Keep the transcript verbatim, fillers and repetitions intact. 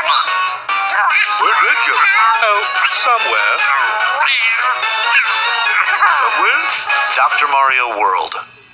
Where'd Red go? Oh, somewhere. Somewhere? Doctor Mario World.